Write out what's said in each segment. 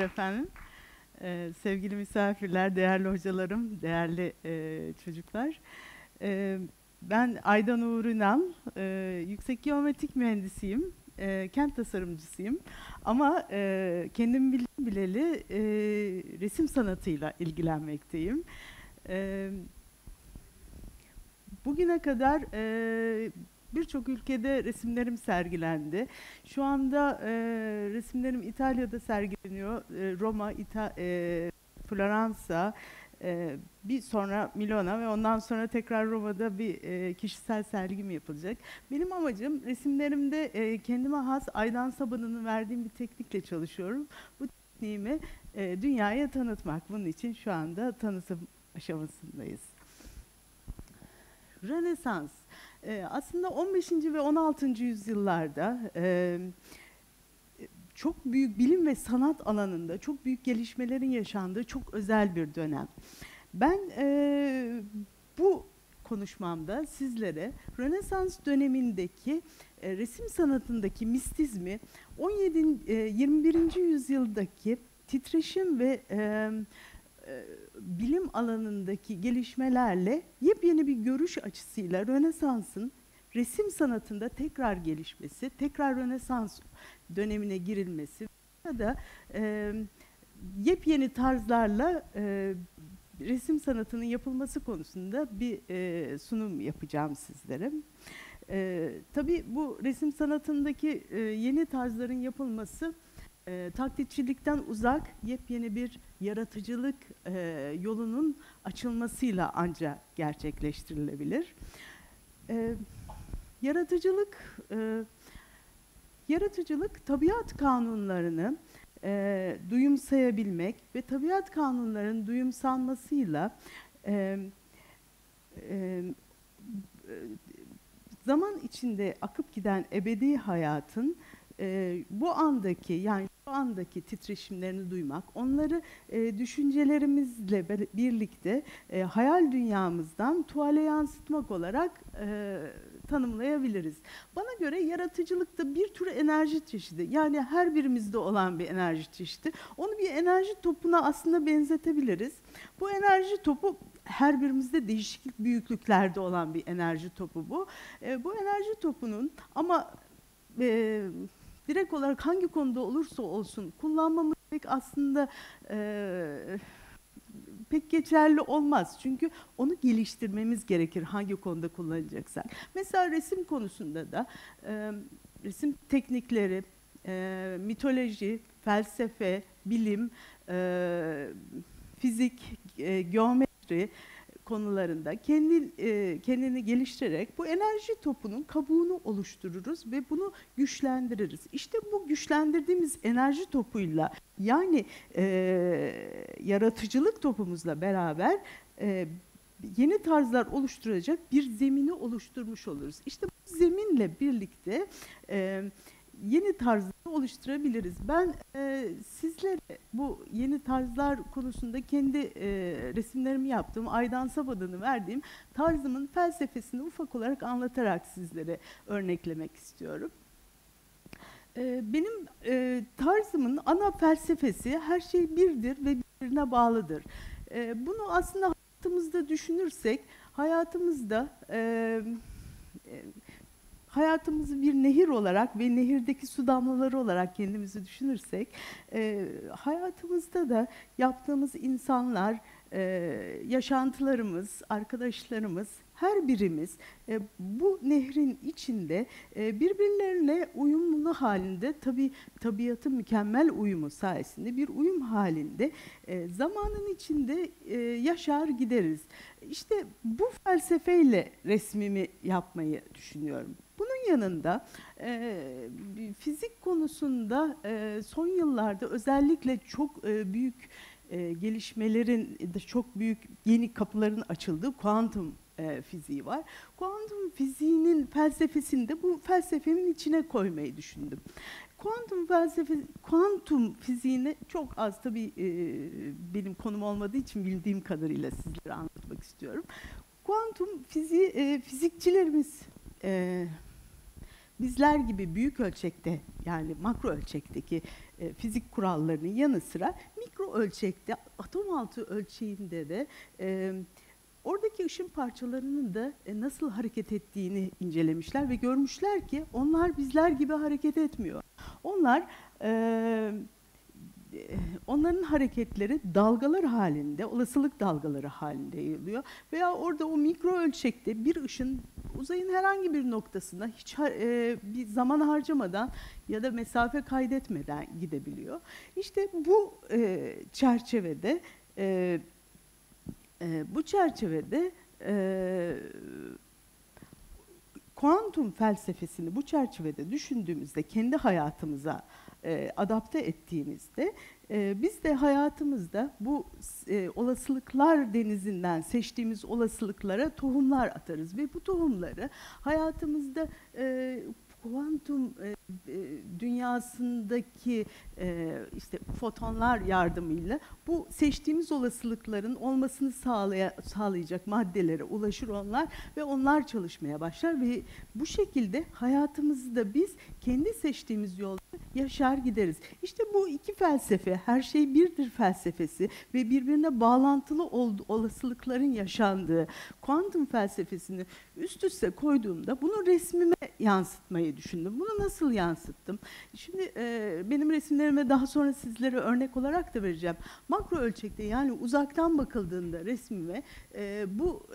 efendim. Sevgili misafirler, değerli hocalarım, değerli çocuklar. Ee, Ben Aydan Uğur Ünal, yüksek geometrik mühendisiyim, kent tasarımcısıyım. Ama kendim bileli resim sanatıyla ilgilenmekteyim. E, Bugüne kadar birçok ülkede resimlerim sergilendi. Şu anda resimlerim İtalya'da sergileniyor. Roma, Floransa, bir sonra Milano ve ondan sonra tekrar Roma'da bir kişisel sergim yapılacak. Benim amacım resimlerimde kendime has Aydan Sabanı'nın verdiğim bir teknikle çalışıyorum. Bu tekniğimi dünyaya tanıtmak. Bunun için şu anda tanıtım aşamasındayız. Rönesans aslında 15. ve 16. yüzyıllarda çok büyük bilim ve sanat alanında çok büyük gelişmelerin yaşandığı çok özel bir dönem. Ben bu konuşmamda sizlere Rönesans dönemindeki resim sanatındaki mistizmi, 21. yüzyıldaki titreşim ve bilim alanındaki gelişmelerle yepyeni bir görüş açısıyla Rönesans'ın resim sanatında tekrar gelişmesi, tekrar Rönesans dönemine girilmesi ya da yepyeni tarzlarla resim sanatının yapılması konusunda bir sunum yapacağım sizlere. Tabii bu resim sanatındaki yeni tarzların yapılması taklitçilikten uzak yepyeni bir yaratıcılık yolunun açılmasıyla ancak gerçekleştirilebilir. E, yaratıcılık Yaratıcılık tabiat kanunlarını duyumsayabilmek ve tabiat kanunlarının duyumsanmasıyla e, e, zaman içinde akıp giden ebedi hayatın bu andaki yani şu andaki titreşimlerini duymak, onları düşüncelerimizle birlikte hayal dünyamızdan tuvale yansıtmak olarak tanımlayabiliriz. Bana göre yaratıcılık da bir tür enerji çeşidi. Yani her birimizde olan bir enerji çeşidi. Onu bir enerji topuna aslında benzetebiliriz. Bu enerji topu her birimizde değişik büyüklüklerde olan bir enerji topu bu. Bu enerji topunun ama direkt olarak hangi konuda olursa olsun kullanmamız pek aslında pek geçerli olmaz. Çünkü onu geliştirmemiz gerekir hangi konuda kullanacaksak. Mesela resim konusunda da resim teknikleri, mitoloji, felsefe, bilim, fizik, geometri konularında kendini geliştirerek bu enerji topunun kabuğunu oluştururuz ve bunu güçlendiririz. İşte bu güçlendirdiğimiz enerji topuyla yani yaratıcılık topumuzla beraber yeni tarzlar oluşturacak bir zemini oluşturmuş oluruz. İşte bu zeminle birlikte yeni tarzları oluşturabiliriz. Ben sizlere bu yeni tarzlar konusunda kendi resimlerimi yaptığım, Aydan Sabadan'ı verdiğim tarzımın felsefesini ufak olarak anlatarak sizlere örneklemek istiyorum. Benim tarzımın ana felsefesi her şey birdir ve birbirine bağlıdır. Bunu aslında hayatımızda düşünürsek, hayatımızı bir nehir olarak ve nehirdeki su damlaları olarak kendimizi düşünürsek, hayatımızda da yaptığımız insanlar, yaşantılarımız, arkadaşlarımız, her birimiz bu nehrin içinde birbirlerine uyumlu halinde, tabii tabiatın mükemmel uyumu sayesinde bir uyum halinde zamanın içinde yaşar gideriz. İşte bu felsefeyle resmimi yapmayı düşünüyorum. Bunun yanında fizik konusunda son yıllarda özellikle çok büyük gelişmelerin, çok büyük yeni kapıların açıldığı kuantum fiziği var. Kuantum fiziğinin felsefesini de bu felsefemin içine koymayı düşündüm. Kuantum fiziğini çok az tabii benim konum olmadığı için bildiğim kadarıyla sizlere anlatmak istiyorum. Kuantum fiziği fizikçilerimiz bizler gibi büyük ölçekte, yani makro ölçekteki fizik kurallarının yanı sıra mikro ölçekte, atom altı ölçeğinde de oradaki ışın parçalarının da nasıl hareket ettiğini incelemişler ve görmüşler ki onlar bizler gibi hareket etmiyor. Onlar onların hareketleri dalgalar halinde, olasılık dalgaları halinde yayılıyor. Veya orada o mikro ölçekte bir ışın uzayın herhangi bir noktasına hiç bir zaman harcamadan ya da mesafe kaydetmeden gidebiliyor. İşte bu çerçevede kuantum felsefesini bu çerçevede düşündüğümüzde, kendi hayatımıza adapte ettiğimizde biz de hayatımızda bu olasılıklar denizinden seçtiğimiz olasılıklara tohumlar atarız ve bu tohumları hayatımızda kuantum dünyasındaki işte fotonlar yardımıyla bu seçtiğimiz olasılıkların olmasını sağlayacak maddelere ulaşır onlar ve onlar çalışmaya başlar ve bu şekilde hayatımızda biz kendi seçtiğimiz yolda yaşar gideriz. İşte bu iki felsefe, her şey birdir felsefesi ve birbirine bağlantılı olasılıkların yaşandığı kuantum felsefesini üst üste koyduğumda bunu resmime yansıtmayı düşündüm. Bunu nasıl yansıttım? Şimdi benim resimlerime daha sonra sizlere örnek olarak da vereceğim. Makro ölçekte, yani uzaktan bakıldığında resmime bu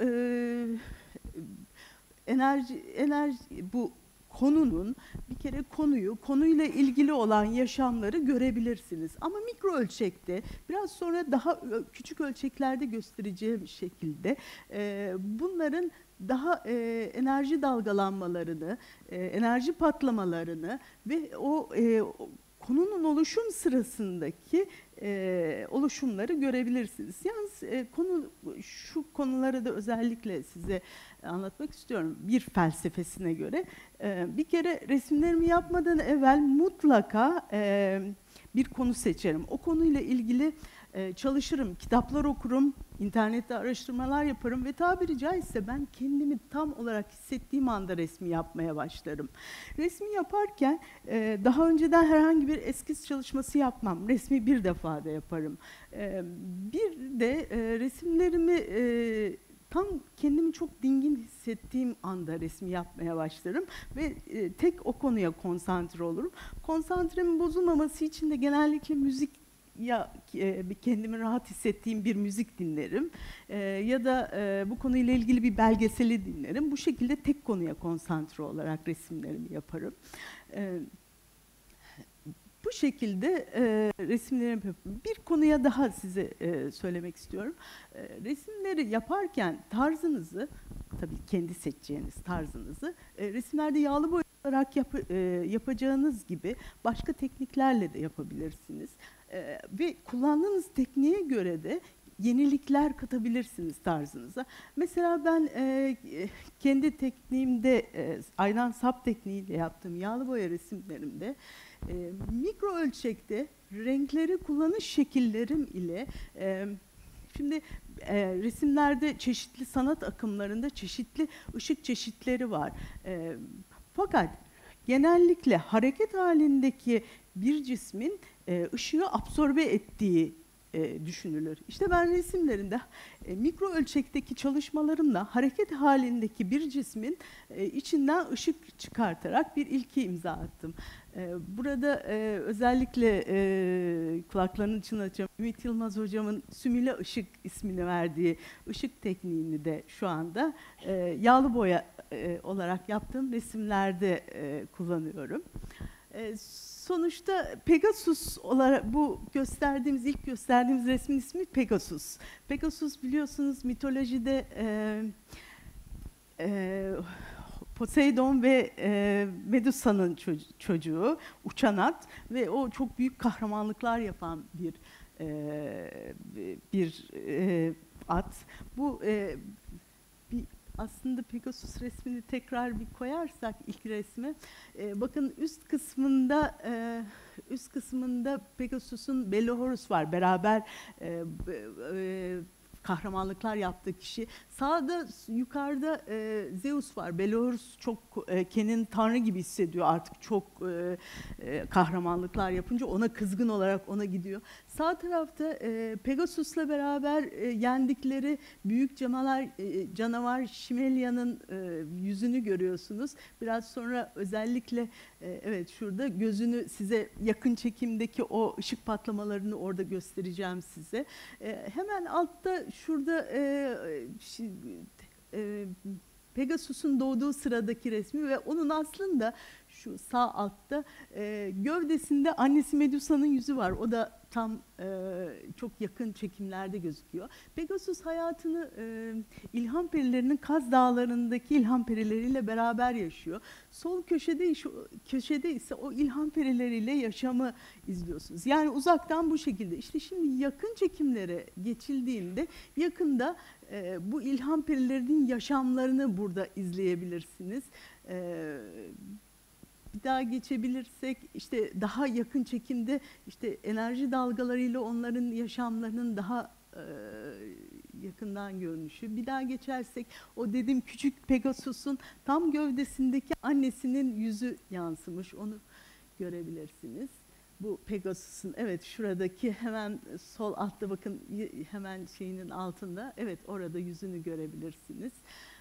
bu konunun bir kere konuyla ilgili olan yaşamları görebilirsiniz. Ama mikro ölçekte biraz sonra daha küçük ölçeklerde göstereceğim şekilde bunların daha enerji dalgalanmalarını, enerji patlamalarını ve o konunun oluşum sırasındaki oluşumları görebilirsiniz. Yalnız şu konuları da özellikle size anlatmak istiyorum. Bir felsefesine göre bir kere resimlerimi yapmadan evvel mutlaka bir konu seçerim. O konuyla ilgili çalışırım, kitaplar okurum, internette araştırmalar yaparım ve tabiri caizse ben kendimi tam olarak hissettiğim anda resmi yapmaya başlarım. Resmi yaparken daha önceden herhangi bir eskiz çalışması yapmam. Resmi bir defa da yaparım. Bir de resimlerimi tam kendimi çok dingin hissettiğim anda resmi yapmaya başlarım ve tek o konuya konsantre olurum. Konsantremin bozulmaması için de genellikle müzik, ya kendimi rahat hissettiğim bir müzik dinlerim ya da bu konuyla ilgili bir belgeseli dinlerim. Bu şekilde tek konuya konsantre olarak resimlerimi yaparım. Bu şekilde resimlerimi yapıyorum. Bir konuya daha size söylemek istiyorum. Resimleri yaparken tarzınızı, tabii kendi seçeceğiniz tarzınızı, resimlerde yağlı boya olarak yapacağınız gibi başka tekniklerle de yapabilirsiniz. Ve kullandığınız tekniğe göre de yenilikler katabilirsiniz tarzınıza. Mesela ben kendi tekniğimde, ayran sap tekniğiyle yaptığım yağlı boya resimlerimde mikro ölçekte renkleri kullanış şekillerim ile şimdi resimlerde çeşitli sanat akımlarında çeşitli ışık çeşitleri var. Fakat genellikle hareket halindeki bir cismin ışığı absorbe ettiği düşünülür. İşte ben resimlerinde mikro ölçekteki çalışmalarımla hareket halindeki bir cismin içinden ışık çıkartarak bir ilki imza attım. Burada özellikle kulaklarının içini açacağım. Ümit Yılmaz hocamın sümüle ışık ismini verdiği ışık tekniğini de şu anda yağlı boya olarak yaptığım resimlerde kullanıyorum. Sonuçta Pegasus olarak bu ilk gösterdiğimiz resmin ismi Pegasus. Pegasus biliyorsunuz mitolojide Poseidon ve Medusa'nın çocuğu, uçan at ve o çok büyük kahramanlıklar yapan bir at. Bu aslında Pegasus resmini tekrar bir koyarsak ilk resmi, bakın üst kısmında Pegasus'un Belli Horus var. Beraber kahramanlıklar yaptığı kişi. Sağda, yukarıda Zeus var. Belarus çok kendini tanrı gibi hissediyor artık, çok kahramanlıklar yapınca ona kızgın olarak ona gidiyor. Sağ tarafta Pegasus'la beraber yendikleri büyük canavar Şimelya'nın yüzünü görüyorsunuz. Biraz sonra özellikle evet, şurada gözünü size yakın çekimdeki o ışık patlamalarını orada göstereceğim size. Hemen altta şurada Pegasus'un doğduğu sıradaki resmi ve onun aslında şu sağ altta gövdesinde annesi Medusa'nın yüzü var. O da tam çok yakın çekimlerde gözüküyor. Pegasus hayatını İlham Perilerinin Kaz Dağları'ndaki İlham Perileriyle beraber yaşıyor. Sol köşede ise o İlham Perileriyle yaşamı izliyorsunuz. Yani uzaktan bu şekilde. İşte şimdi yakın çekimlere geçildiğinde yakında bu İlham Perilerinin yaşamlarını burada izleyebilirsiniz. Bir daha geçebilirsek, işte daha yakın çekimde işte enerji dalgalarıyla onların yaşamlarının daha yakından görünüşü. Bir daha geçersek o dediğim küçük Pegasus'un tam gövdesindeki annesinin yüzü yansımış, onu görebilirsiniz. Bu Pegasus'un, evet, şuradaki hemen sol altta bakın, hemen şeyinin altında, evet, orada yüzünü görebilirsiniz.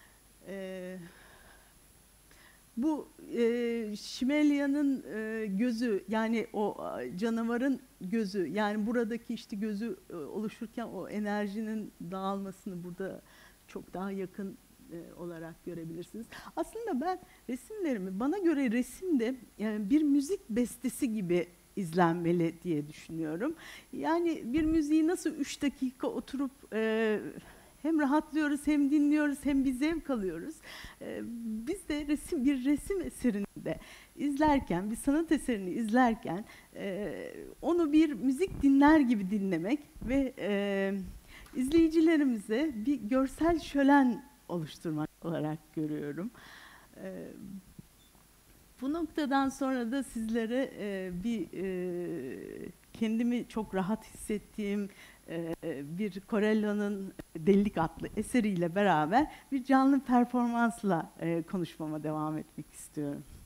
Bu Şimelya'nın gözü, yani o canavarın gözü, yani buradaki işte gözü oluşurken o enerjinin dağılmasını burada çok daha yakın olarak görebilirsiniz. Aslında ben resimlerimi, bana göre resim de yani bir müzik bestesi gibi izlenmeli diye düşünüyorum. Yani bir müziği nasıl 3 dakika oturup hem rahatlıyoruz, hem dinliyoruz, hem bir zevk alıyoruz. Biz de bir resim eserini de izlerken, bir sanat eserini izlerken onu bir müzik dinler gibi dinlemek ve izleyicilerimize bir görsel şölen oluşturmak olarak görüyorum. Bu noktadan sonra da sizlere kendimi çok rahat hissettiğim bir Corello'nun Delilik adlı eseriyle beraber bir canlı performansla konuşmama devam etmek istiyorum.